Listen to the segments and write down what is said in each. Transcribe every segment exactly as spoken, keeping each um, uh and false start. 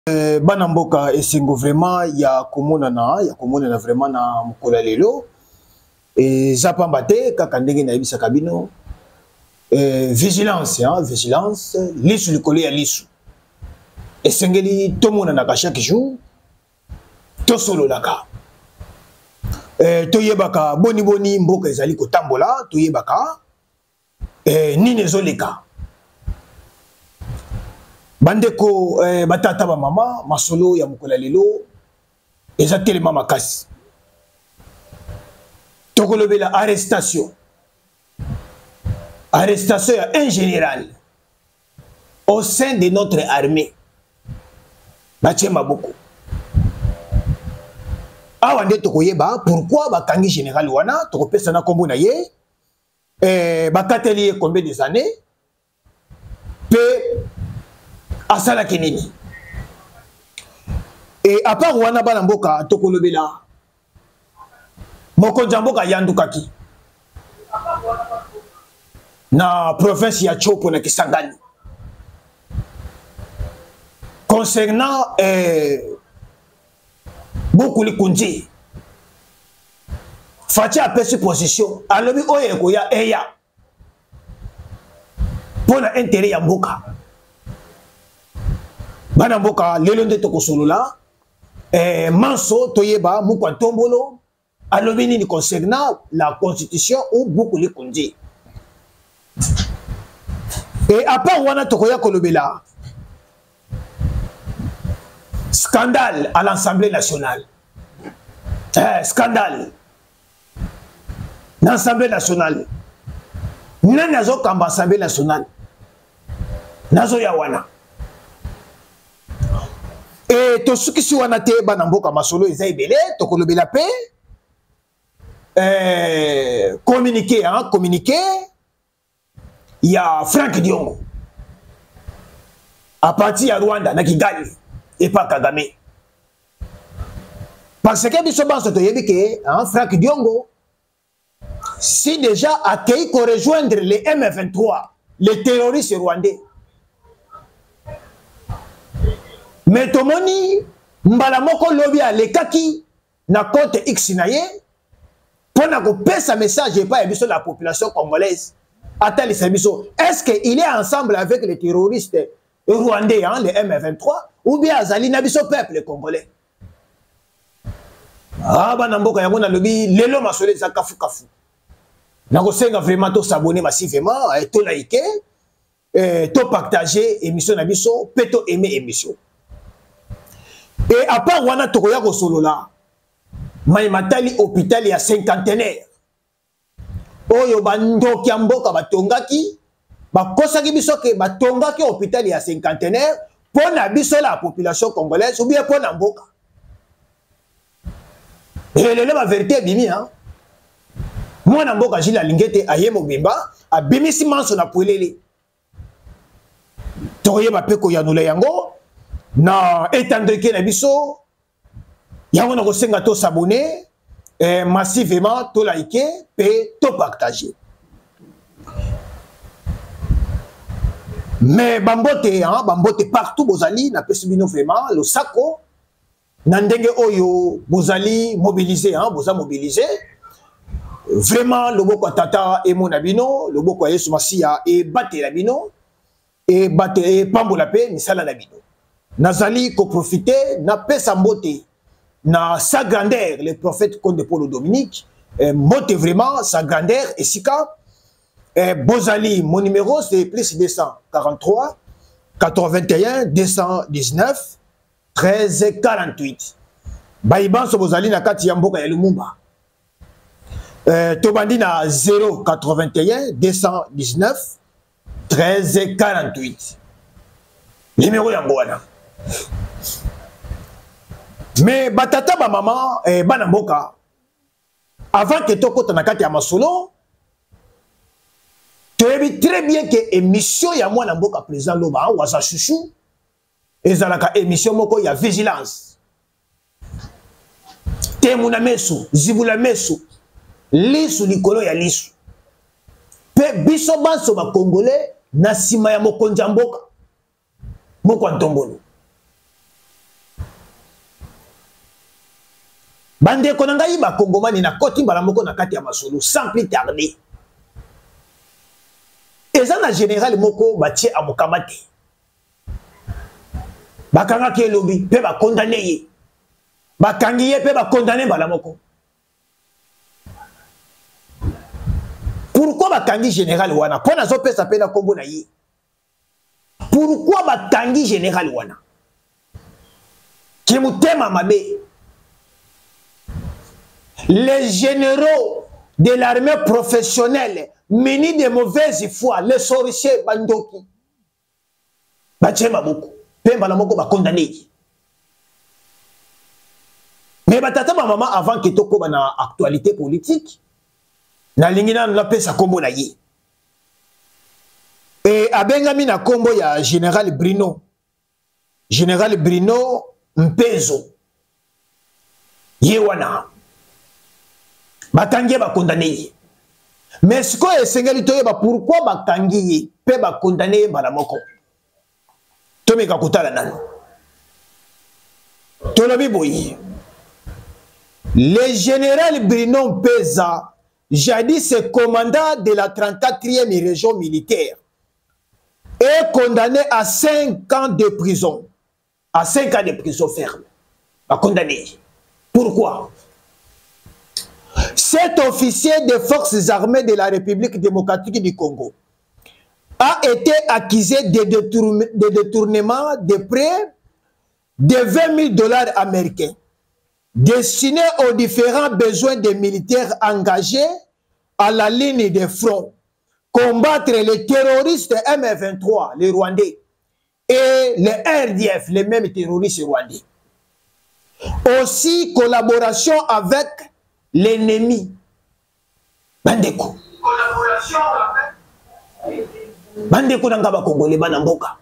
Euh, Banamboka et Singo vraiment ya komonana ya komonana vraiment na mukula lelo et zapambate kakandenge na ibisa kabino euh, vigilance hein vigilance lisu likole ya lisu et sengeli tomona na chaque jour to solo laka euh, to yebaka boni boni mboka ezali kotambola to yebaka euh, nini ezoleka bandeko eh, batata ba mama masolo ya mukola lelo eza telema makasi tokolobela arrestation arrestation ya un général au sein de notre armée batie maboko awa nde tokoyeba pourquoi bakangi général wana tokopesa na kombo na ye eh, bakateli ye combien des années pe asala kinini et à part wana bana mboka tokolobela mokonza mboka yandukaki na province ya Chopo na Kisangani concernant eh, beaucoup les kunji fati apesi position alobi oye koya eya pona intérêt ya mboka bana mboka lelo nde tokosolola eh, manso toyeba mukwa tombolo alobi nini concernant la constitution ou beaucoup les kundi et à part wana tokoya kolobela scandale à l'Assemblée nationale eh, scandale l'Assemblée nationale nani azo kamba Assemblée nationale nazo ya wana et to sukisi wana te bana mboka masolo eza ebele tokolobela pe euh communiqué hein communiqué il y a Franck Diongo à partir ya Rwanda na Kigali et pas Kagame parce que biso banso to yebi ke hein Franck Diongo si déjà accueilli pour rejoindre les M vingt-trois les terroristes rwandais. Mais tomoni mbala moko lobi alekaki na compte X na ye pona ko pesa message et pas biso la population congolaise atali biso est-ce que il est ensemble avec les terroristes rwandais hein, les M vingt-trois ou bien azali na biso peuple congolais ah bana mboka yango na lobi lelo masole za kafu kafu na ko senga vraiment to s'abonner massivement et to liker et to partager émission na biso pe to aimer émission. Et à part wana tokoya ko solola maimatali hôpital ya cinquantenaire oyo bando kia mboka batongaki bakosaki biso ke batongaki hôpital ya cinquantenaire pona biso la population congolaise ou bien pona mboka et le la vérité bimi hein mwana mboka jila lingete ayemo bimba abimisi manso na polele tokoyeba pe ko yanula yango na étendue na biso yango na kosenga to s'abonner eh, massivement to liker pe to partager mais bambote hein bambote partout bozali na pesibino vraiment le sako na ndenge oyo bozali mobiliser hein boza mobiliser vraiment le boko tata et mon abino le boko Yesu Masia et batela bino et batela pambola pe misala na bino Nazali ko profiter na pesa mbote na sa grandeur le prophète Conde Paul Dominique eh, mbote vraiment sa grandeur et sika eh, Bozali mon numéro c'est plus deux cent quarante-trois quatre-vingt-un deux cent dix-neuf treize quarante-huit Baïban so Bozali na kati ya mboka ya Lumumba eh, tobandi na zéro quatre-vingt-un deux cent dix-neuf treize quarante-huit numéro ya ngwana. Mais batata ba maman eh, bana mboka avant que tokota na kati ya masolo tu sais très bien que émission ya mwana mboka président loba waza chouchou ezalaka émission moko ya vigilance temuna mesu zibula mesu lisu likolo ya lisu pe biso banso ba congolais na sima ya mokonza mboka moko ntombolo Bande konangai ba Kongomani na koti mbala moko na kati ya masolo sans plus tarder. Eza na général moko batie amokamba te. Bakanga ke lobi pe ba condamné ye. Bakangi ye pe ba condamné mbala moko. Pourquoi bakangi général wana? Pona zo pesa pe na kombo na ye. Pourquoi bakangi général wana? Ki mutema mabe. Les généraux de l'armée professionnelle munis de mauvaise foi, les sorciers bandoki. Bachema beaucoup. Pemba la moko ba condamné. Mais batata ma maman avant que toko na actualité politique. Na lingina na pesa kombo na ye. Et abengami na kombo ya général Bruno. Général Bruno Mpezo. Ye wana. Batangi ba condamné. Mais ce que esengeli toyeba pourquoi batangi ye pe ba condamné bala moko. Tomeka kutala nano. Tolobi boyi. Le général Bruno Mpeza, jadis commandant de la trente-quatrième région militaire, est condamné à cinq ans de prison. À cinq ans de prison ferme. A condamné. Pourquoi? Cet officier des forces armées de la République démocratique du Congo a été accusé de, détourne, de détournement de près de vingt mille dollars américains destinés aux différents besoins des militaires engagés à la ligne de front, combattre les terroristes M vingt-trois, les Rwandais, et les R D F, les mêmes terroristes rwandais. Aussi collaboration avec l'ennemi. Bandeko. Collaboration avec Bandeko Nangaba Congolais Banamboka.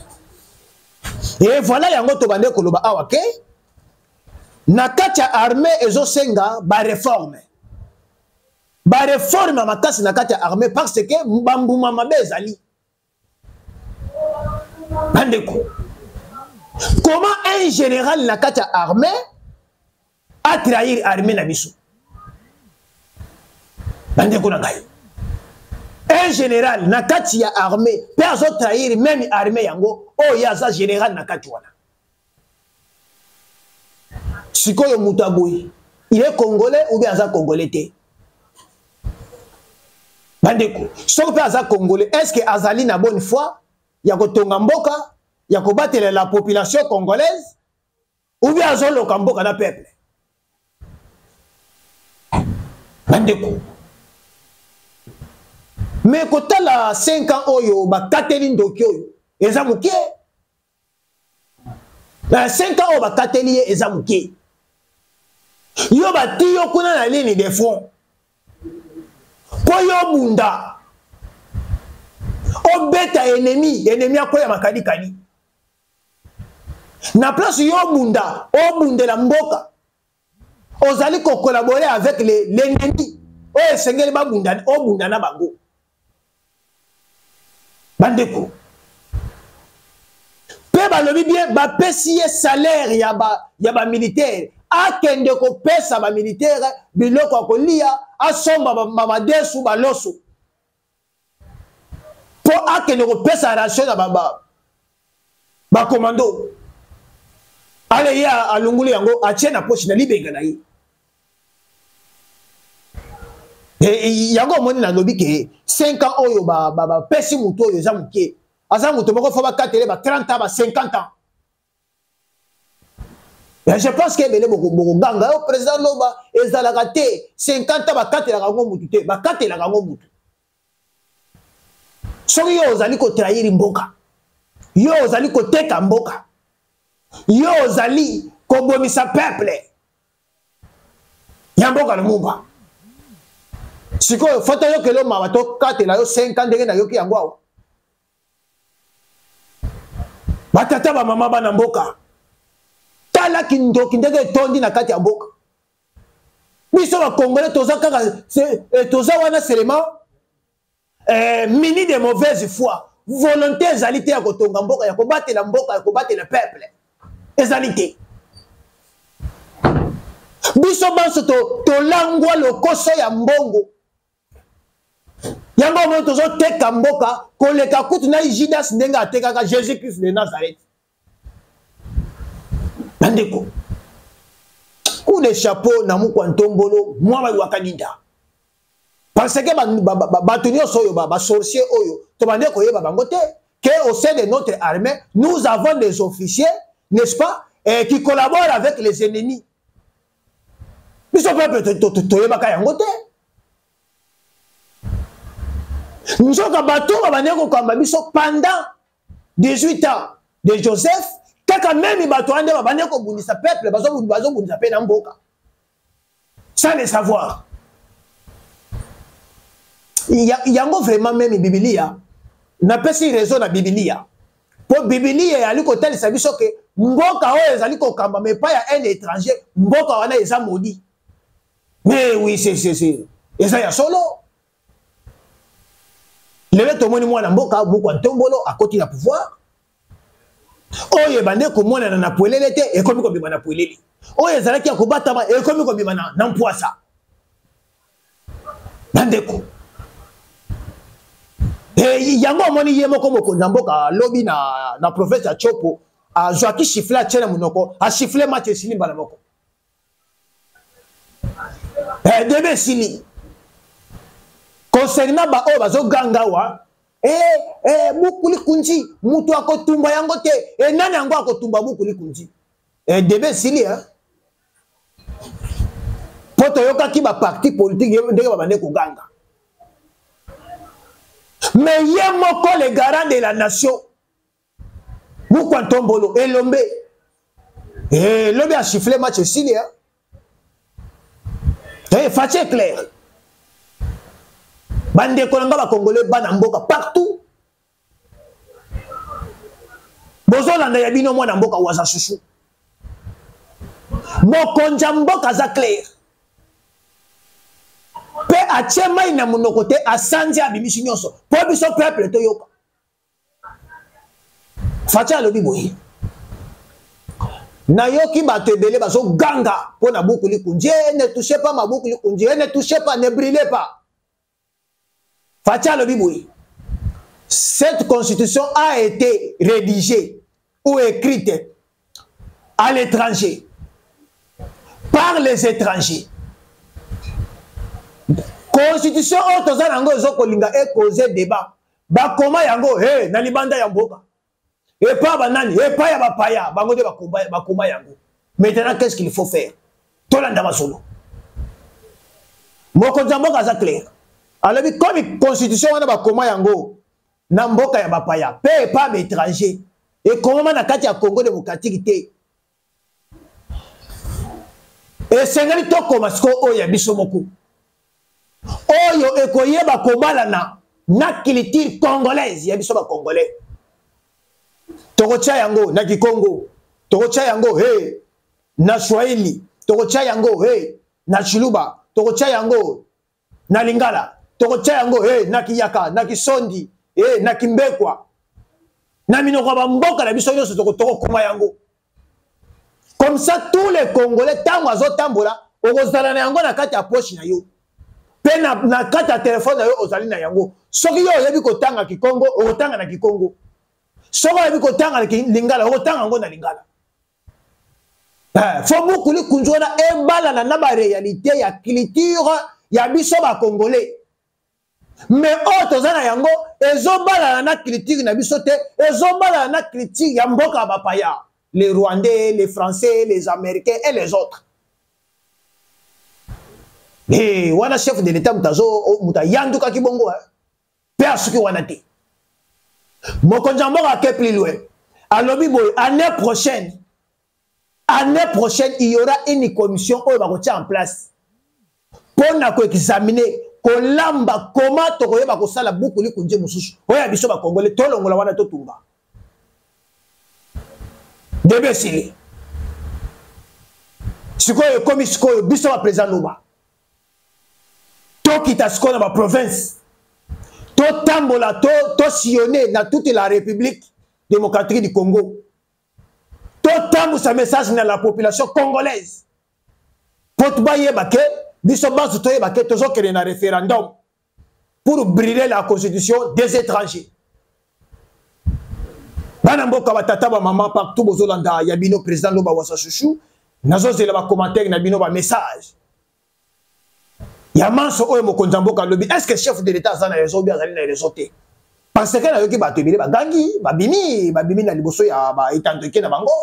Et voilà yango to bandeko loba awake. Nakatia armée ezo senga ba réforme. Ba réforme makasi nakatia armée parce que mbambuma mabezali. Bandeko. Comment un général nakatia armée a trahi armée na biso? Bandeko nangai. Un général nakati ya armée peut azo trahir même armée yango oh yaza général nakati wana. Sikoyo Mutaboui, il est congolais ou bien aza congolais te? Bandeko, so peut aza congolais, est-ce que azali na bonne foi yako tonga mboka, yako battre la population congolaise ou bien azo loka mboka na peuple? Bandeko. Mais quand tu as cinq ans, oyo, ba Catherine Dokyo, eza muke. Na cinq ans, ba Catherine eza muke. Yo ba tiyo kuna na ligne de front. Po yo bunda. O beta ennemi, ennemi akoya makadi kadi. Na place yo bunda, o bunde la mboka. Ozali ko collaborer avec l'ennemi. O esengeli ba bunda, o bunda na bango. Bandeko. Pe balobi bien ba pesiye salaire ya ba ya ba militaire akende ko pesa ba militaire biloko akolia asomba ba mamadesu ba loso. Po akende ko pesa ration na baba ba commando. Ale ya alunguli yango atie na poche na libenga na ye. Et yango moni na lobi ke cinq ans oyo ba ba ba pesi muto oyo za muke aza muto moko fo ba katele ba trente ans ba cinquante ans. Et je pense que bele boko boko ganga o président loba ezala kate cinquante ans ba katela kango mutu te ba katela kango mutu. Soki yo ozali ko trahir mboka. Yo ozali ko teka mboka. Yo ozali ko bomisa peuple. Ya mboka no mumba. Siko foto yo kelo mama to katela yo cinq ans ndenge na yo ki yango awo. Batata ba mama bana mboka. Tala kindoki ndenge tondi na kati ya mboka. Biso ba Congolais toza kaka toza wana seulement euh mini de mauvaise foi. Volonté ezali te ya kotonga mboka ya kobatela mboka ya kobatela peuple. Ezali te. biso banso to tolangwa lokoso ya mbongo yango mo tozo teka mboka koleka kutu na Judas ndenga atekaka Jésus Christ de Nazareth bandeko coup de chapeau na mukwa ntombolo mwa ba wakaninda parce que bato nyonso oyo ba sorcier oyo to bande koyeba bango te que au sein de notre armée nous avons des officiers n'est-ce pas eh, qui collaborent avec les ennemis biso peuple toyebaka yango te nzoka bato babande kokamba biso pendant dix-huit ans de Joseph kaka même bato ande babande kobundisa peuple bazobundisa pe na mboka sans le savoir. Yango vraiment même Biblia na pesi raison na Biblia pour Biblia ali ko tali sabiso ke mboka oyo ezali ko kamba mais pas ya un étranger mboka wana eza maudit mais oui c'est c'est c'est eza ya solo lelo tomoni mwana mboka mukwa ntombolo akoti na pouvoir oyo bande ko mona na poelele te ekomi ko bima na poelele oyo ezalaki ya kobatama ekomi ko bima na mpwasa bandeko. Et yango moni yemo ko mokonza mboka lobi na na professeur Chopo a joaki chiffler a tchela munoko a chiffler match sili mbala moko eh debe sili concernant ba o bazo ganga wa eh eh mukuli kunji mutu akotumba yango te e nani yango akotumba mukuli kunji eh debe sili hein poto yoka ki ba parti politique ndenge ba bande ko ganga. Mais il y a encore les garants de la nation. Mukwa Ntombolo, Elombe. Et l'homme a chifflé match ici. Et Fatih clair. Bande Kolanga va Congolais, Banamboka, partout. Bozolanda Yabino Mwanamboka Waza Chouchou. Mokonjamboka za clair. Pe achema ina munokote asandi abimishi nyonso po biso peuple to yoka Fatia lobi boyi na yoki bato ebele bazo ganga po na buku likunji ne touchez pas ma buku likunji ne touchez pas ne brûlez pas Fatia lobi boyi cette constitution a été rédigée ou écrite à l'étranger par les étrangers. Constitution otoza nango ezokolinga e causer débat ba koma yango he na libanda ya mboka e pa banani e pa ya bapaya bango de bakoma bakoma yango. Maintenant qu'est-ce qu'il faut faire? Tolanda masolo moko zamboka za clair alors comme constitution wana bakoma yango na mboka ya bapaya pe pa ba étranger e koma na kati ya Congo démocratique te e sengeli tokoma siko oya biso moko oyo ekoyeba kobalana na culture congolaise ya biso ba congolais tokocha yango na Kikongo tokocha yango he na Swahili tokocha yango he na Chiluba tokocha yango na Lingala tokocha yango he na Kiyaka na Kisondi he na Kimbekwa na minoko ba mboka na biso nyonso tokotoko koma yango comme ça tous les Congolais tango azotambola okozala na yango na kati ya poche na yo. Pena na kata téléphone na yo ozali na yango soki yo yebi kotanga Kikongo okotanga na Kikongo soki yebi kotanga na Lingala okotanga ngo na Lingala eh fo beaucoup li kunjona e bala na na ba réalité ya culture ya biso ba congolais mais auto zana yango ezo bala na culture na biso te ezo bala na culture ya mboka ba paya les Rwandais les Français les Américains et les autres. Eh, wana chef de l'état mutazo muta yanduka kibongo hein. Pe asuki wana te. Mokonza mboka ke plus loin. Alobi boy année prochaine. Année prochaine il y aura une commission oyo ba ko tia en place. Pour na ko examiner ko lamba comment to koyeba ko sala buku li kunje mususu. Oya biso ba Congolais to longola wana to tumba. Debe sili. Sikoyo komi sikoyo biso ba président Luba. To kita skona ba province to tambola to to sillonner na toute la République démocratique du Congo to tambu sa message na la population congolaise Pour que biso basu toyeba ke tozokende na référendum pour brûler la constitution des étrangers. Bana mboka batata ba maman partout bozolanda ya bino président Loba Wassa Chouchou nazozela ba commentaire na bino ba message. Ya manso oyo mokonza mboka lobi est-ce que chef de l'état azana raison bien azali na raison te? Parce que na yoki bato ebele ba gangi ba bimi ba bimi na liboso ya ba itandoke na bango.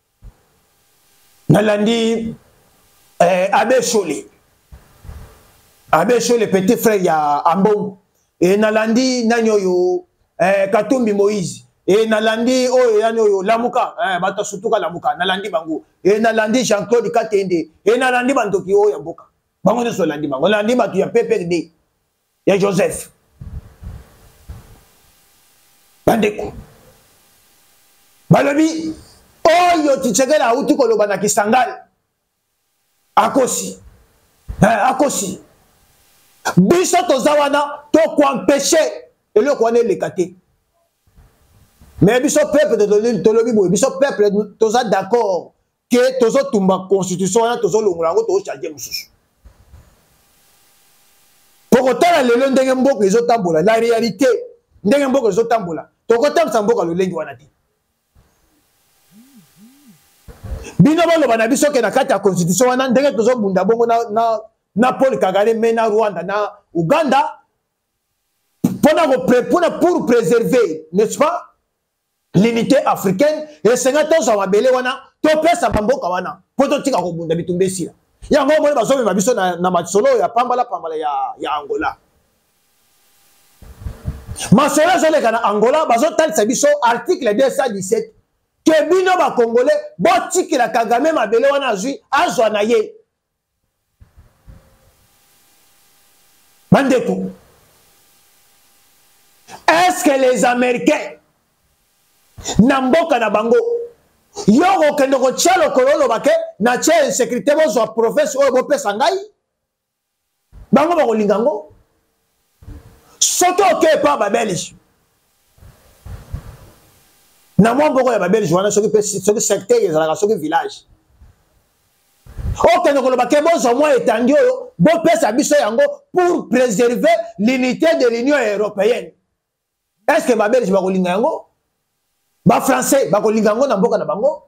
Nalandi eh, Abbé Cholé. Abbé Cholé, petit frère, il y a Ambon. Et Nalandi, Nanyoyo, eh, Katumbi Moïse. Et Nalandi, oh, Nanyoyo, Lamuka, eh, Bata Sutuka Lamuka, Nalandi Bango. Et Nalandi Jean-Claude Katende. Et Nalandi Bantoki, oh, Yamboka. Bango de Solandi Bango. Nalandi Batu, il y a P P D. Il y a Joseph. Bandeko. Balobi, oh, yo, Tichege la Utuko Lobanaki Sangal. Akosi. Eh, Akosi. Biso tozawana to ko empêcher et le connaît les caté. Mais biso peuple de tolobi boy biso peuple toza d'accord que tozo tumba constitution ya tozo longolango to changer mususu. Pour autant le long ndenge mboko ezo tambola la réalité ndenge mboko ezo tambola to ko tamsa mboko lo lengi wana te. Bino balo bana biso ke na kati ya constitution wana ndenge tozo bunda bongo na na na Paul Kagame, mais na Rwanda, na Uganda, pour, pour préserver, n'est-ce pas, l'unité africaine, et cinquante ans, ça va belé wana, to pesa bambo kawana, pour to tika ko bunda bitumbe sila. Ya ngo mo bazo me biso na na matsolo ya pambala pambala ya ya Angola. Masolo zole kana Angola, bazo talisa biso article deux cent dix-sept que bino ba congolais bo tikila Kagame mabele wana azui azwa na ye. Mandeko. Est-ce que les Américains Namboka na bango Yoko kendoko tchalo kololo bake na tche sécurité bozo professeur oyo bopesa ngai bango bako lingango soto ke pa ba Belge na mwamboko ya ba Belge wana soki pe soki secteur ezalaka soki village ok donc le baquet bon moi étendu bon pesa biso yango pour préserver l'unité de l'Union européenne. Est-ce que ma Belge va kolinga yango ba français ba kolinga yango na mboka na bango?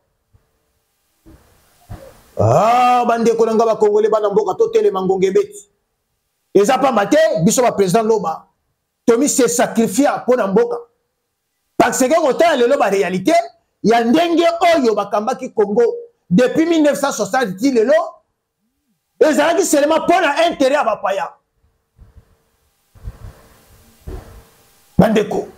Ah bande ko nanga ba congolais ba na mboka to tele mangonge beti eza pa mate biso ba président Loba Tomi se sacrifié pour na mboka parce que autant le Loba réalité ya ndenge oyo bakambaki Congo depuis mille neuf cent soixante, il est là. Et ça a dit seulement pour l'intérêt à Bapaya. Bandeko.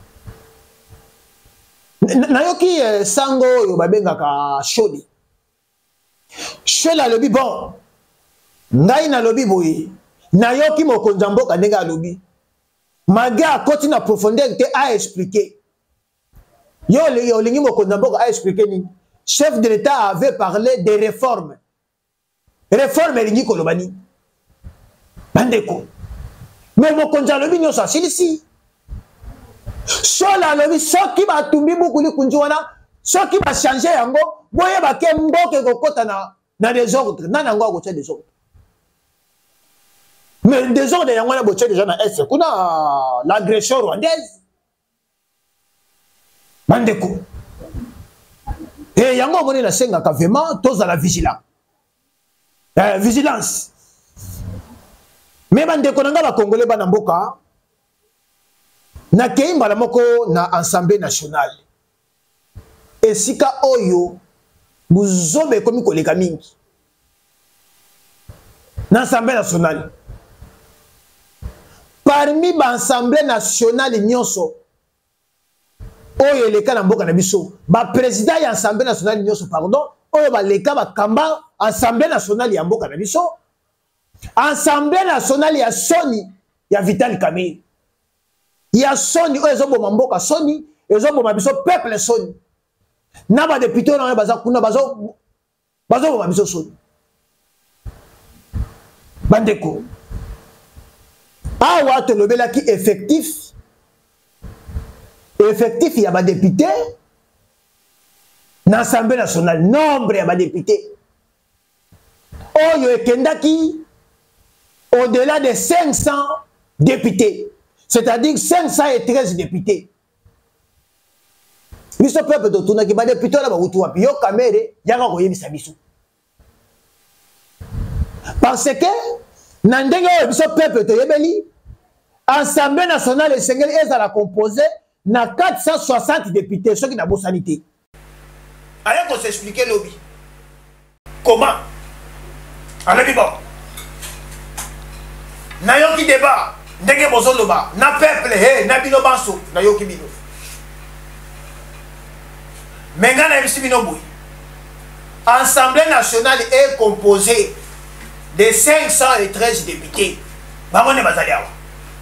Nayoki sango yo babenga ka sholi. Shola lobi bon. Ngai na lobi boy. Nayoki mokonza mboka ndenga lobi. Maga koti na profondeur te a expliquer. Yo le yo lingi mokonza mboka a expliquer ni. Chef de l'État avait parlé des réformes. Réformes et Kolobani. Bandeko. Mais mon konja lobi nyo sa silisi. Sola lobi so ki ba tumbi beaucoup li kunjwana, so ki ba changer yango, boye ba ke mboke ko kota na na désordre, na nango ko tche désordre. Mais désordre yango na boche déjà na est, kuna l'agression rwandaise. Bandeko. Et yango moni na senga ka vraiment toza la vigilance. Euh, vigilance. Mais bande ko nanga ba congolais bana mboka na keimba la moko na Assemblée nationale. Et sika oyo buzobe komi koleka mingi. Na Assemblée nationale. Parmi ba Assemblée nationale nyonso oyo leka na mboka na biso ba président ya Assemblée nationale nyonso pardon oyo ba leka ba kamba Assemblée nationale ya mboka na biso Assemblée nationale ya Soni ya Vital Kamerhe ya Soni oyo ezoboma mboka Soni ezoboma biso peuple Soni na ba député na baza kuna bazo bazoboma biso Soni bandeko awa to lobela ki effectif effectif il y a des députés dans l'Assemblée nationale, nombre il y a des députés. oyo ekendaki au-delà de cinq cents députés, c'est-à-dire cinq cent treize députés. Biso peuple de Tunaki, ba député là ba wutu wapi yo kamere yanga koyebisa biso. Parce que na ndenge oyo biso peuple to yebeli Assemblée nationale esengeli ezala composé na quatre cent soixante députés ceux qui na bosanité. Allez qu'on s'expliquer lobby. Comment? Allez bon. Na yoki débat ndenge bozo loba na peuple he na bino banso na yoki bino. Menga na bisi bino boy. Assemblée nationale est composée de cinq cent treize députés. Bango ne bazali awa.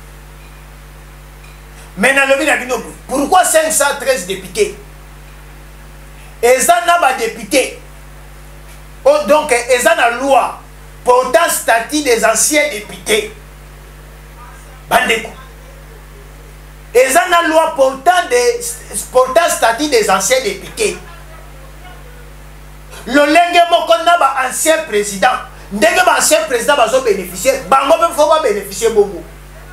Maintenant lobby na bino boy. Pourquoi cinq cent treize députés? Eza na ba députés. Oh, donc eza na loi portant statut des anciens députés. Bandeko. Eza na loi portant des portant statut des anciens députés. Le lenge moko na ba ancien président. Ndenge ba ancien président bazo bénéficier, bango même faut pas bénéficier bongo.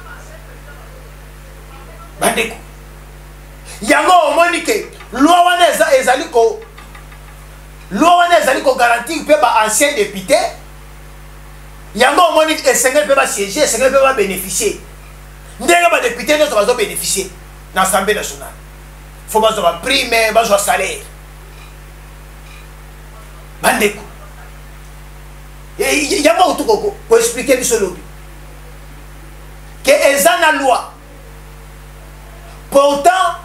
Bandeko. Yango omonike loi wana eza ezali ko loi wana ezali ko garantir pe ba ancien député. Yango omonike esengel pe ba siéger, esengel pe ba bénéficier. Ndenge ba député nous va bénéficier dans l'Assemblée nationale. Faut pas avoir prime, pas avoir salaire. Bandeko. Il y a pas tout pour expliquer ce lobby. Que eza na loi. Pourtant,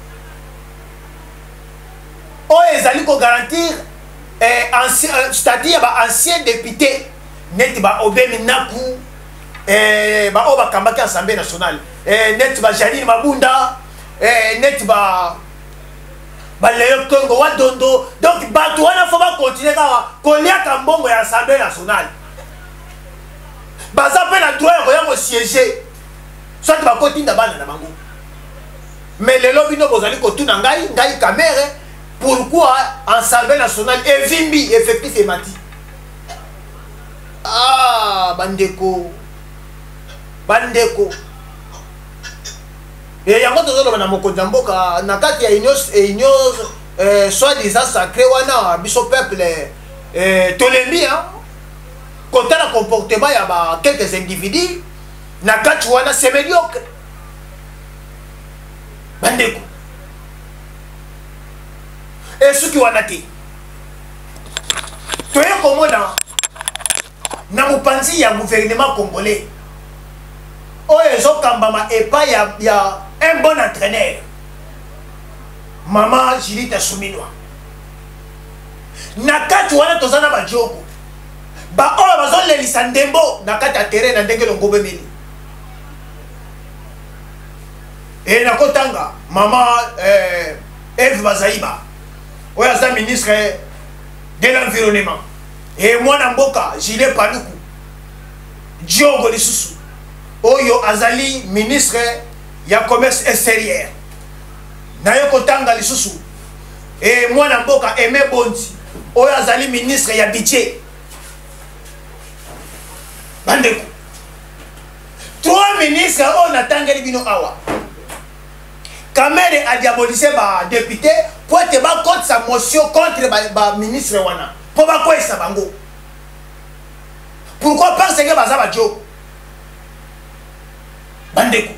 o ezali ko garantir eh ancien c'est-à-dire ba ancien député net ba obemi naku eh ba oba kambaki Assemblée nationale eh net ba Janine Mabunda eh net ba ba Léo Congo wa Dondo donc ba to wana faut ba continuer ka kolia kambongo ya Assemblée nationale baza pe na droit ya ko siéger soit ba kotinda bana na bango mais les lobby no bozali ko tuna ngai ngai caméra pourquoi Assemblée nationale est vimbi effectif et mati ah bandeko bandeko et yango tozolo na mokonzi mboka na kati ya union union euh soit disant sacré wana biso peuple euh tolembi hein côté la comportement ya ba quelques individus na kati wana c'est médiocre bandeko et ce qui wana te toye komona na mopanzi ya gouvernement congolais oyo ezokambama epai ya, ya un bon entraîneur mama Judith Suminwa na kati wana toza na bajoko ba oyo bazolelisa ndembo na kati ya terrain na ndenge longobe meli e nakotanga mama eh, Eve Bazaiba oyo aza ministre de l'environnement et mwana mboka Gilles Paluku Diogo lisusu oyo azali ministre ya commerce extérieur nayo kotanga lisusu et mwana mboka Aimé Bondi oyo azali ministre ya budget bandeko trois ministres oyo natangeli bino awa Kamere a diabolisé ba député pour te ba contre sa motion contre ba, ba ministre wana pour ba quoi ça bango pourquoi parce que baza ba jo bandeko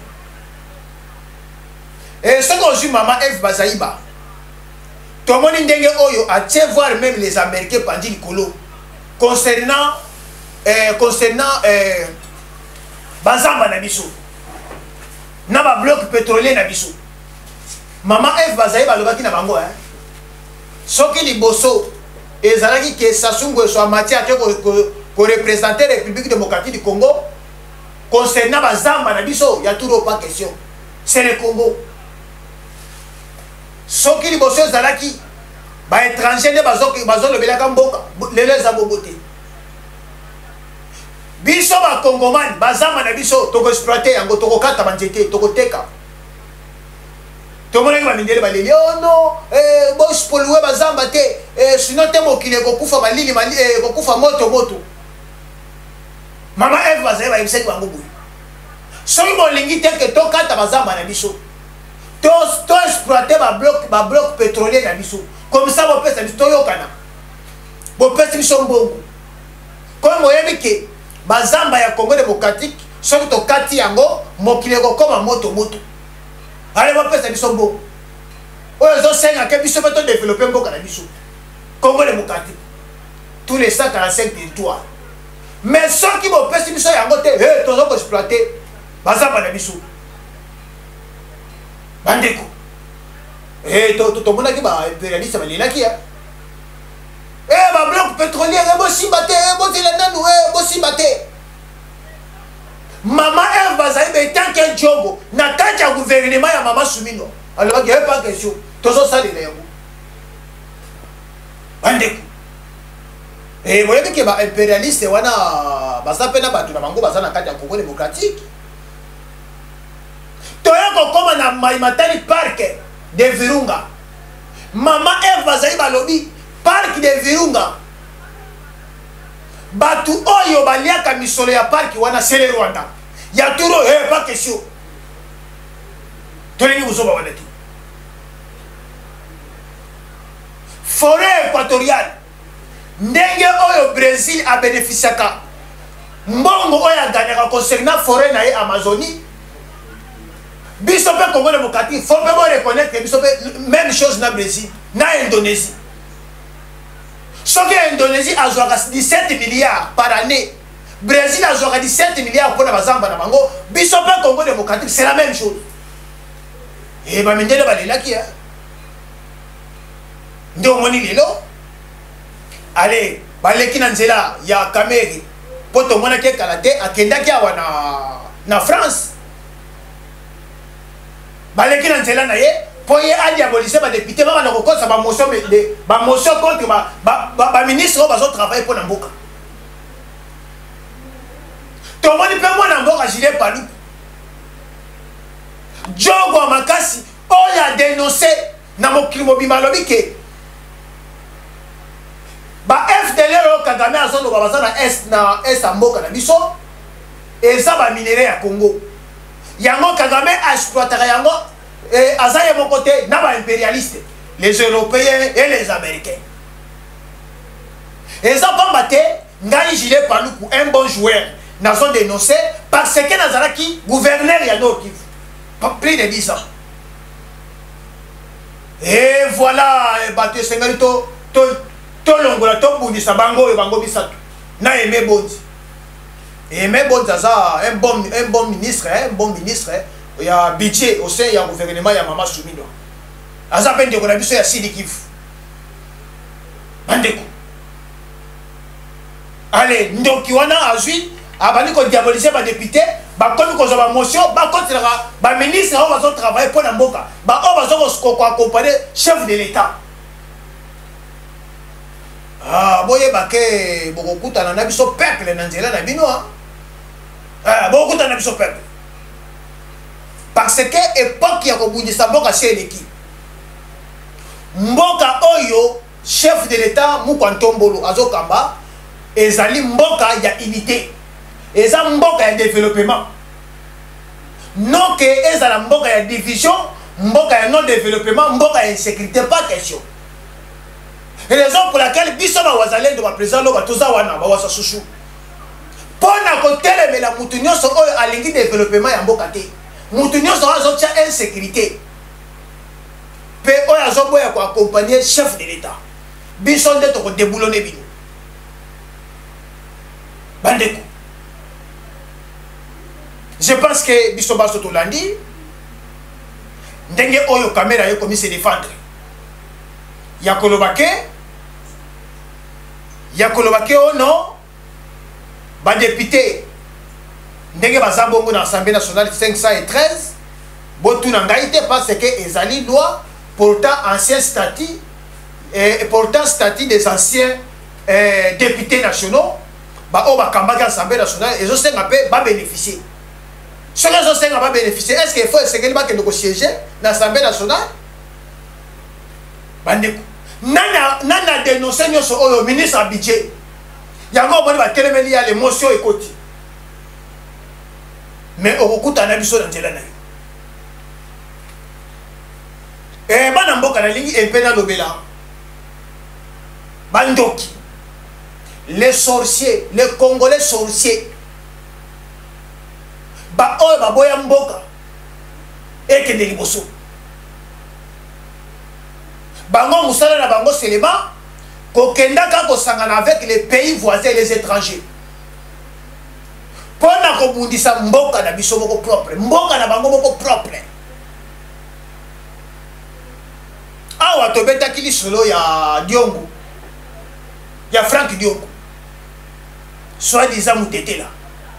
et ce qu'on dit maman Eve Bazaiba tout le monde ndenge oyo a tient voir même les Américains pendant le colo concernant euh, concernant euh, bazamba na biso na ba bloc pétrolier na biso maman Eve Bazaiba lobaki na bango hein soki liboso ezalaki ke Sassou Nguesso en matière ko ko représenter la République démocratique du Congo concernant bazamba na biso ya toujours pas question c'est le Congo soki liboso ezalaki ba étranger ne bazo bazo lobelaka mboka lelo za bobote biso ba Congoman bazamba na biso toko exploiter yango toko kata banzete toko teka tout le monde va me dire oh non eh boss polluer bazamba te eh sinon te mokile ko kufa malili malili ko kufa moto moto Maman Eve bazali ba yebisaki bango boye. Soki bolingi te ke tokata bazamba na biso. To to exploiter ba bloc ba bloc pétrolier na biso. Comme ça bo pesa biso toyokana. Bo pesa biso mbongo. Comme moyebi ke bazamba ya Congo démocratique soki tokati yango mokili kokoma moto moto. Ale bo pesa biso mbongo. Oyo zo senga ke biso beto développer mboka na biso. Congo démocratique. Tous les cent quarante-cinq territoires. Mais ceux qui vont passer biso yango te, eh, tous ont exploité. Bazamba na biso. Bandeko. Eh, to to to mona ki ba impérialiste ba lina ki ya. Eh, ba bloc pétrolier e bo simbate, e bo tilanda nou, e bo simbate. Maman Eve bazali be tant que jobo, na kati ya gouvernement ya maman Soumino. Alors il y a pas question. Tous ont ça les yango. Bandeko. Et vous voyez que les impérialistes, ils ont fait un Congo démocratique. Tu as comme un Maïmatani parc de Virunga. Maman Eve Bazaï Balobi, parc de Virunga. Batu Oyo Balia Kamisole ya parc, wana c'est le Rwanda. Il y a tout, eh, pas question. Tu vous avez dit. Forêt équatoriale. Ndenge oyo Brésil a bénéficié ka mbongo oyo a gagné concernant forêt na Amazonie biso pe Congo démocratique faut pas reconnaître que biso même chose na Brésil na Indonésie soki Indonésie a joué dix-sept milliards par année Brésil a joué dix-sept milliards pour na bazamba na bango biso pe Congo démocratique c'est la même chose et ba mindele balela ki ndo moni lelo. Allez, baleki na nzela ya Kameri poto mona ke kalate akendaki awa na na France. Baleki na nzela na ye po ye a diaboliser ba député ba na kokosa ba motion de ba motion contre ba ba, ba ministre ba zo travailler pour na mboka. To moni pe mona mboka Julien Paluku. Jogo makasi o ya dénoncer na mokili mobimba lobi ke ba F D L O Kagame azono ba bazana est na est mboka na biso eza ba minéraux ya Congo yango Kagame exploitera yango et azaye mon côté na ba impérialiste les Européens et les Américains eza pambate ngai Julien Paluku un bon joueur na zone dénoncé parce que nazalaki gouverneur ya Nord Kivu plus de dix ans et voilà bateau sengalito to tolongola tobundisa bango e bango bisatu na Aimé Bonzi Aimé Bonzi aza un bon un bon ministre un bon ministre il y a budget au sein ya gouvernement ya Maman Soumino aza pende ko na biso ya Sidi Kivu bandeko allez ndoki wana azui abani ko diaboliser ba député ba komi ko ba motion ba kontra ba ministre on va zo travailler pour na mboka ba on va zo ko accompagner chef de l'état. Ah, boye bake bokokuta na biso peuple na nzela na bino ah bokokuta na biso peuple parce que époque ya kobundisa mboka seleki mboka oyo chef de l'état Mukwantombolo azokamba ezali mboka ya unité eza mboka ya développement non que ezala mboka ya division mboka ya non développement mboka ya insécurité pas question. Raison pour laquelle Bissoma Wazalendo va présenter le Batoza Wana, Bawasa Souchou. Pour na côté mais la moutonio sont à l'ingi développement et en bocate. Moutonio sont à insécurité. Pe oya zobo ya kwa accompagner chef de l'État. Bisson de toko déboulonner bino. Bandeko. Je pense que Bissoma Sotolandi, ndenge oyo caméra yo commis se défendre. Yakolobake Yakolobake oh non ba député ndenge bazabongo na Assemblée nationale cinq cent treize botu na ngaite parce que ezali loi portant ancien statut et portant statut des anciens euh, députés nationaux ba o ba kambaka Assemblée nationale et zo senga pe ba bénéficier ce que zo senga ba bénéficier est-ce qu'il faut essayer de négocier dans l'Assemblée nationale bandeko nana nana dénoncer nyoso oyo ministre a budget yango boni ba telemeli ya l'émotion ekoti mais okuta na biso na nzela na yo. Eh bana mboka na lingi empena lobela. Bandoki. Les sorciers, les Congolais sorciers. Ba oyo ba boya mboka. Ekende liboso. Bango musala na bango selema kokenda ka kosangana avec les pays voisins et les étrangers. Pona ko bundisa mboka na biso moko propre, mboka na bango moko propre. Awa to beta kili solo ya Diongo. Ya Frank Diongo. Soit disant mutete là.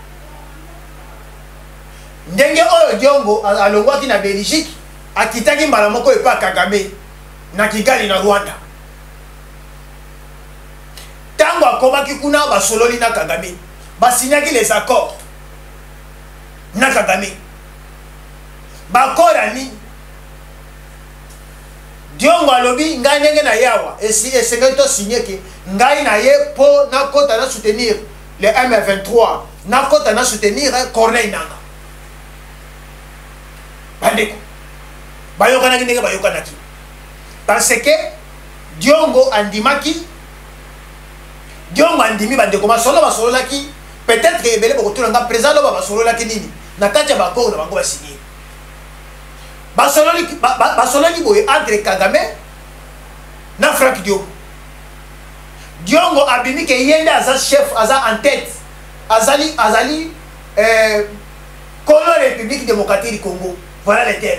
Ndenge oyo Diongo alongwaki na Belgique, akitaki mbala moko epa Kagame na Kigali na Rwanda. Tango akomaki kuna basololi na Kagame, basignaki les accords na Kagame. Bakora ni Diongo alobi ngai ndenge na yawa esi esenga to signer ke ngai na ye po na kota na soutenir le M vingt-trois, na kota na soutenir Corneille Nangaa. Bandeko bayokana ndenge bayokana ki parce que Diongo andimaki Diongo andimi bandeko masolo basolo laki peut-être que ebele boko tuna nga présent lo basolo laki nini na kati ya bakoro na bango basigné basolo li basolo li boye entre Kagame na Frank Diongo. Diongo abimi ke yende aza chef aza en tête azali azali euh Colo République démocratique du Congo. Voilà les termes.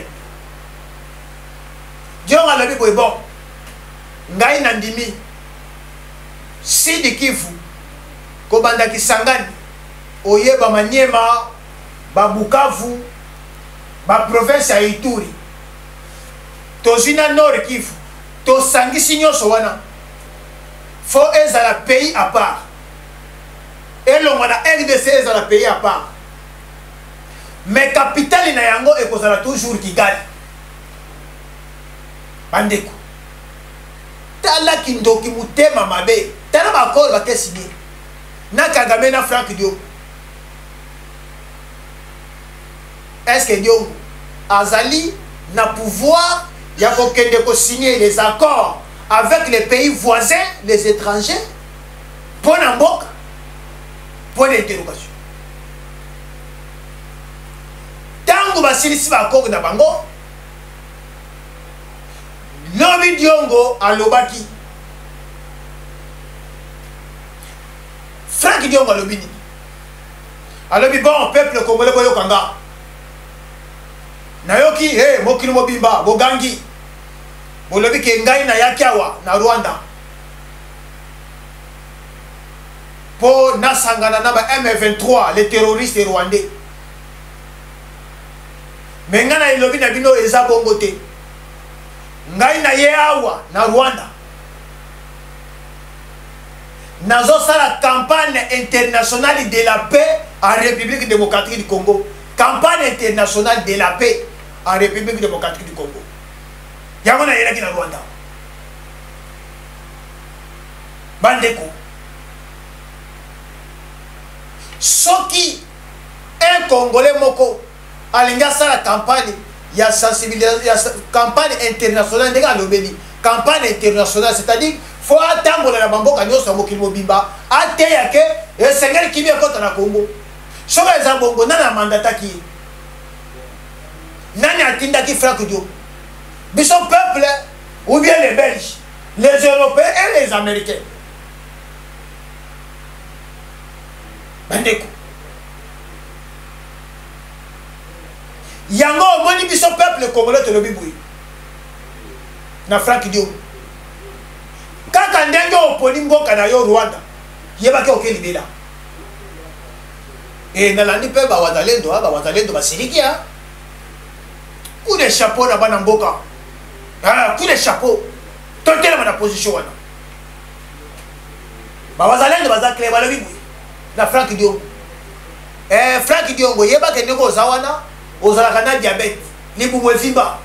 Diongo alobi boye bon ngai nandimi Sidi Kivu kobanda Kisangani oye ba Maniema ba Bukavu ba province ya Ituri tozina Nord Kivu to sangisi nyonso wana faut ezala pays à part elongo na R D C ezala pays à part mais capitale na yango ekozala toujours Kigali. Bandeko tala kindoki mutema mabe tala bakolo bakesigné na Kagame na Frank Diongo. Est-ce que Diongo azali na pouvoir ya kokende ko signer les accords avec les pays voisins, les étrangers pour na mboka? Point d'interrogation. Tango basilisi bakoko na bango lobi Diongo alobaki Frank Diongo alobi nini alobi bon peuple congolais boyokanga nayoki hey mokili mobimba bogangi bolobi ke ngai na yaki awa na Rwanda po nasangana na ba M vingt-trois les terroristes rwandais. Mais ngana ilobi na bino eza bongo te. Ngai na ye awa na Rwanda. Nazo sala campagne internationale de la paix en République démocratique du Congo. Campagne internationale de la paix en République démocratique du Congo. Yango na yela ki na Rwanda. Bandeko. Soki un Congolais moko alinga sala campagne ya sensibilisation campagne internationale ndenge alobeli campagne internationale c'est-à-dire faut atambola na bamboka nyonso mokili mobimba ateya ke esengeli kimi ekota na Congo soka eza bongo nani amandataki nani atindaki Frank Diongo biso peuple ou bien les Belges les Européens et les Américains. Bandeko yango omoni biso peuple congolais tolobi boye na Frank Diongo kaka ndenge oponi mboka na yo Rwanda yebaki okelibela e nalandi mpe bawazalendo bawazalendo basiliki ya coup de chapeau na bana mboka coup de chapeau totelema na position wana bawazalendo baza clair balobi boye na Frank Diongo eh Frank Diongo yebaki ndenge oza wana ozalaka na diabète libumu evimba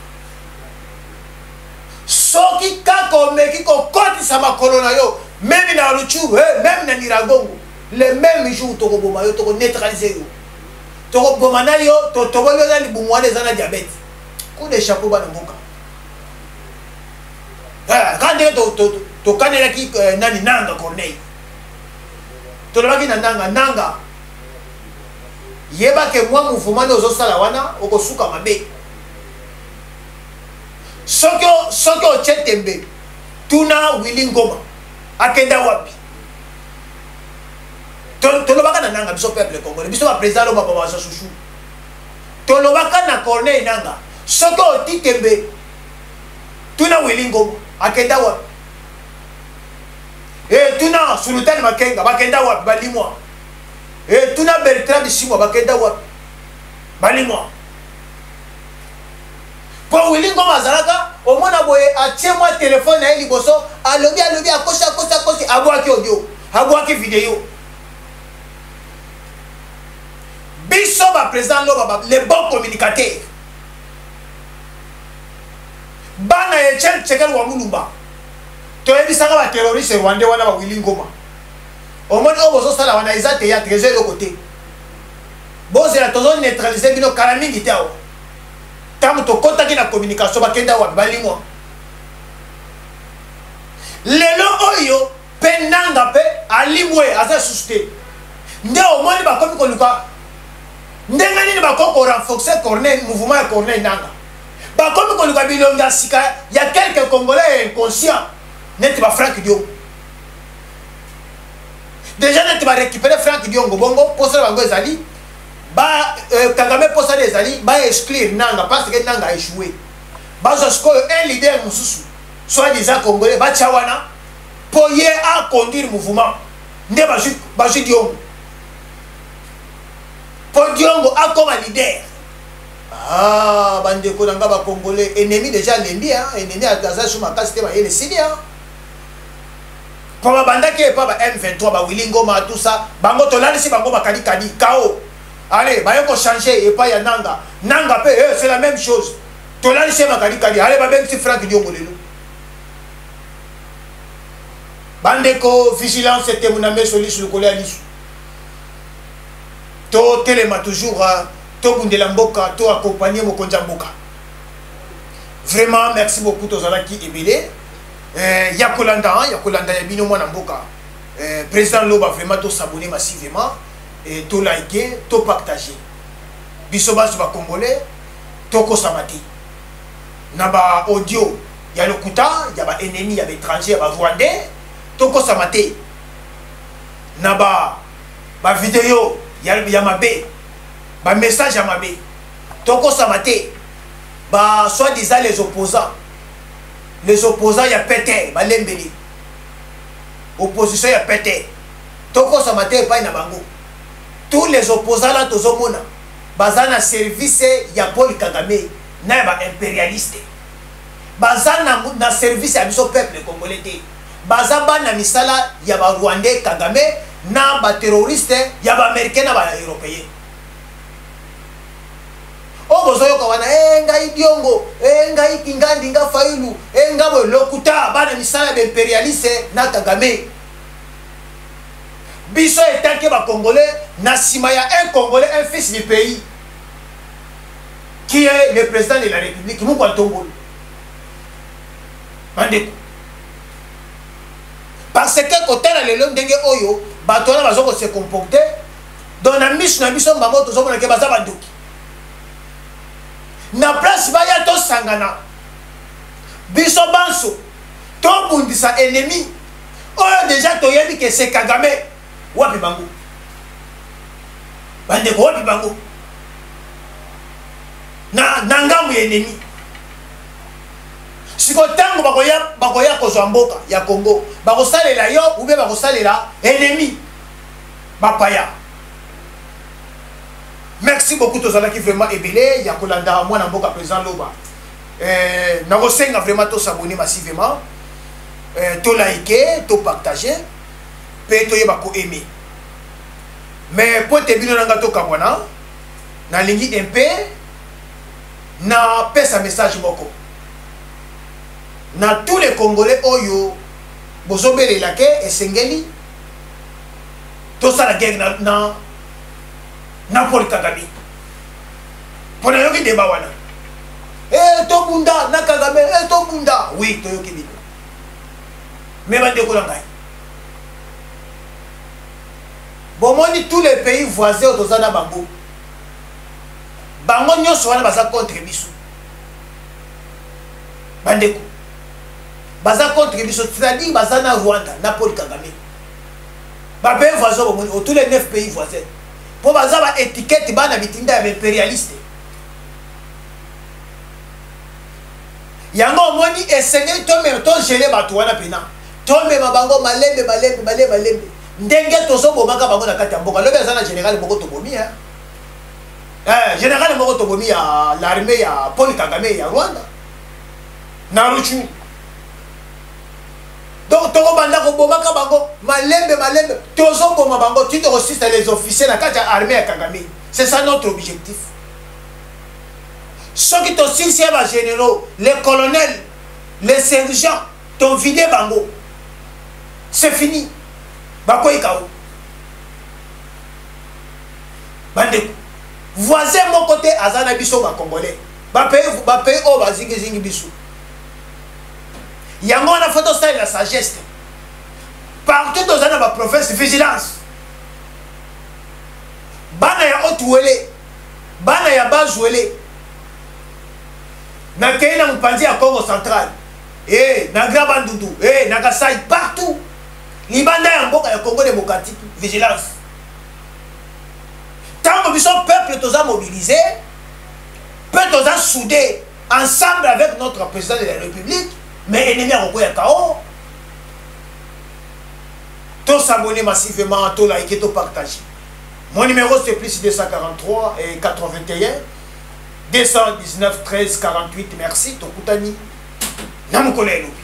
soki kaka omeki kokotisa makolo na yo meme na Rutshuru même na Nyiragongo le même jour tokoboma yo tokoneutraliser yo toko bomana yo to to bolo na libumu wana ezana diabète coup de chapeau bana mboka ah quand to to to kanela ki nani Nanga Corneille to lobaki na Nanga Nanga yeba ke moi mouvement ozo sala wana okosuka mabe soko soko chetembe tuna Willy Ngoma akenda wapi tolobaka na Nanga biso peuple congolais biso ba président lo baba sa chouchou tolobaka na Corneille Nanga soko otitembe tuna Willy Ngoma akenda wapi e tuna Sultan Makenga bakenda wapi balimwa e tuna Bertrand Bisimwa bakenda wapi balimwa po Willy Ngoma azalaka omona boye atie moi téléphone na eli boso alobi alobi akosa akosa akosi abwaki audio abwaki video biso ba président lo baba les bons communicateurs bana Etienne Tshisekedi wa Mulumba to ebisaka ba terroriste rwandais wana ba Willy Ngoma omoni o bozo sala wana eza théâtre trésor le côté bozela tozo neutraliser bino kala mingi tao tamu to kotaki na communication bakenda wa balimwa lelo oyo pe Nanga pe alimwe aza susté nde omoni bakomi koluka ndenga nini bakoko renforcer Corneille mouvement ya Corneille Nanga bakomi koluka bilonga sika ya quelques Congolais inconscients net ba Franck Diongo déjà net ba récupérer Franck Diongo bongo posa bango ezali ba euh, Kagame posa ezali ba exclure Nanga parce que Nanga a échoué bazo sko un leader mususu soit disant Congolais ba chawana pour y à conduire mouvement nde ba ju ba ju Diongo pour Diongo a comme leader ah bande ko nanga ba Congolais ennemi déjà lembi hein ennemi à Gaza sur ma casse te ba yele sidia pour banda ke pa ba M vingt-trois ba Willy Ngoma tout ça bango to lani si bango ba kadi kadi kao allez ba yoko changer et pas ya Nanga Nanga pe eh, c'est la même chose to lani si ma kadi kadi allez ba même si Franck Diongo lelo bande ko vigilance c'était mon ami soli sur le colère lisu to telema toujours to bundela mboka to accompagner mokonza mboka vraiment merci beaucoup tozalaki ebele euh yakolanda yakolanda ya bino mwana mboka euh président Loba vraiment to s'abonner massivement et to liker to partager biso baso ba congolais to ko samati na ba audio ya lokuta ya ba ennemi ya ba étranger ya ba rwandais to ko samati na ba ba vidéo ya ya mabe ba message ya mabe to ko samati ba soit disant les opposants les opposants ya pété ba lembeli opposition ya pété toko sa matin pa na bango tous les opposants là tozomona bazana service ya Paul Kagame na ba impérialiste bazana na service ya biso peuple congolais te bazaba na misala ya ba Rwandais Kagame na ba terroriste ya ba américain na ba européen obozo yoka wana eh ngai Diongo eh ngai Kingandi nga Failu eh ngabo lokuta bana misala be impérialiste na Kagame biso etanke ba congolais na sima ya un congolais un fils du pays qui est le président de la République Mukwa Tongolo bande parce que côté la lelo ndenge oyo bato na bazoko se comporter dans la mission na biso bango tozomona ke baza banduki na place baya to sangana biso banso to bundisa ennemi oyo déjà to yebi que c'est Kagame wapi bango bande ko wapi bango na nangamu ennemi siko tango bakoya bakoya kozwa mboka ya Congo bakosalela yo ou bien bakosalela ennemi bapaya. Merci beaucoup tozalaki vraiment ebele ya kolanda mwana mboka président Loba. Euh na kosenga vraiment to s'abonner massivement. Euh to liker, to partager, pe to yeba ko aimer. Mais pour te bino nanga to kabwana na lingi M P na pesa message moko. Na tous les Congolais oyo bozobele lake esengeli to sala guerre na na na Paul Kagame Pour le débat wana. Eh to bunda na Kagame, eh to bunda. Oui, to yoki bino. Mais bande ko langai. Bon moni tous les pays voisins autozana bango. Bango nyonso wana baza contre biso. Bande ko. Baza contre biso, c'est-à-dire baza na Rwanda, na Paul Kagame. Ba pays voisins bon moni tous les neuf pays voisins. Pour baza ba étiquette bana bitinda ya impérialiste. Yango moni esengeli to même to gelé bato wana pena. To même bango malembe malembe malembe malembe. Ndenge tozo bomaka bango na kati ya mboka. Lobe za na général moko to bomi hein. Eh général moko to bomi ya l'armée ya Paul Kagame ya Rwanda. Na Ruchu. Donc to banda ko bomaka bango malembe malembe. Tozo boma bango tu te resistes les officiers na kati ya armée ya Kagame. C'est ça notre objectif. Ceux qui t'ont signé les généraux, les colonels, les sergents, t'ont vidé bango. C'est fini. Bako ikao. Bande. Voisin mon côté azana biso ba congolais. Ba pays ba pays o ba zingi zingi biso. Yango na photo style la sagesse. Partout dans la province vigilance. Bana ya Otuwele. Bana ya Bazuele. Na Kenya Mpanzi à Congo central, eh, na Grabandundu, eh, na Kasai, partout. Libanda ya mboka ya Congo démocratique, vigilance. Tant que son peuple toza mobilisé, peut toza soudé ensemble avec notre président de la République, mais ennemi à Congo ya K O. Tous s'abonner massivement, tous liker, tous partager. Mon numéro c'est plus deux cent quarante-trois et quatre-vingt-un. deux cent dix-neuf treize quarante-huit, merci, Tokutani. Namukolelo.